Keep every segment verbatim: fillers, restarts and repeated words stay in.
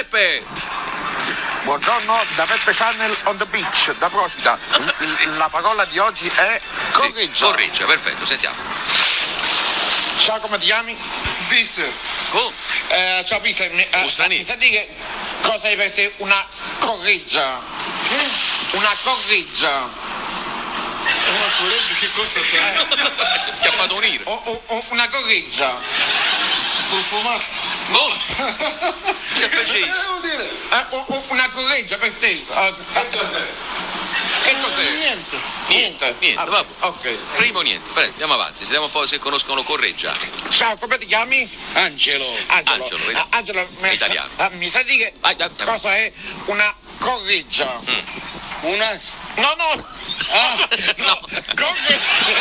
Peppe! Buongiorno da Peppe Channel on the beach, da Procida. Sì. La parola di oggi è correggia. Sì, correggia, perfetto, sentiamo. Ciao, come ti chiami? Mister, Con? Eh, ciao Pisa, mi, eh, Ustrani. mi sa di che cosa è per te una correggia? che? Una correggia. Una correggia, che cosa fai? Schiappato un ir. O, o, o una correggia. Profumato. Oh! C'è Che preciso. devo dire? Eh, o, o una correggia per te. Eh, eh, Che cos'è? che cos'è? Niente. Niente, niente, Ah, vabbè. ok. Primo niente, prego, andiamo avanti, vediamo un po' se conoscono correggia. Ciao, come ti chiami? Angelo. Angelo. Angelo, vedi? Ah, Angelo, mi, Italiano. ah, mi sa di che Vai, vai, vai. cosa è una correggia? Una... No, no. Ah, No, correggia.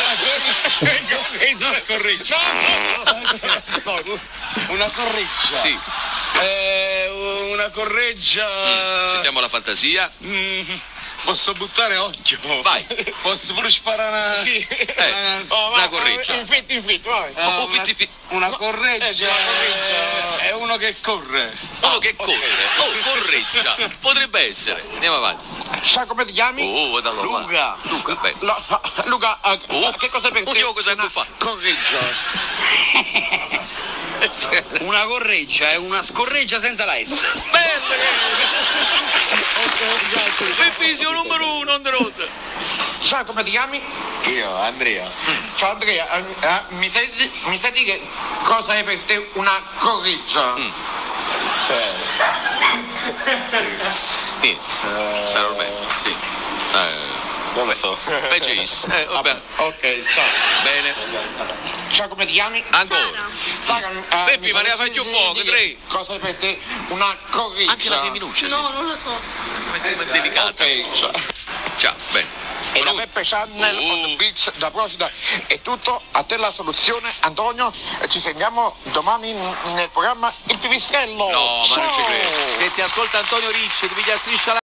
una scorreggia. No, no. Una correggia. Sì, Eh, una correggia... sentiamo la fantasia. Mm, posso buttare occhio? Vai. Posso pure sparare una... Sì. Eh, Oh, una va, correggia. Infitto, infitto, vai. Ah, Oh, una, fitti, fitti. una No, correggia, eh, una correggia. è uno che corre. Uno che corre, oh, correggia, potrebbe essere. Andiamo avanti. Sai come ti chiami? Oh, da allora, Luca. Luca, beh. Lo- Luca, eh, Oh, che cosa per te? oddio, cosa una tu fa? correggia. Una correggia è una scorreggia senza la S. Bello! Bellissimo, numero uno, on the road. Sai come ti chiami? Io, Andrea. Ciao Andrea, eh, eh, mi sai di- mi sai dire che cosa è per te una correggia? Sì, sta ormai, sì. Eh, Non lo so. Pegis. Eh, vabbè. Ok, ciao. Bene. Ciao come ti chiami? Ancora. Sara, eh, Peppi, mi ma ne sai fai più dire poche, che tre. Cosa è per te una correggia? Anche la femminuccia, sì. No, non lo so. Come è delicata. Ok, ciao. Ciao, bene. E da Pronto? Peppe Channel Oh. on the beach da Procida è tutto, a te la soluzione Antonio, e ci sentiamo domani nel programma Il Pipistrello. No, ma non ci Ciao. credo. Se ti ascolta Antonio Ricci, ti piglia striscia la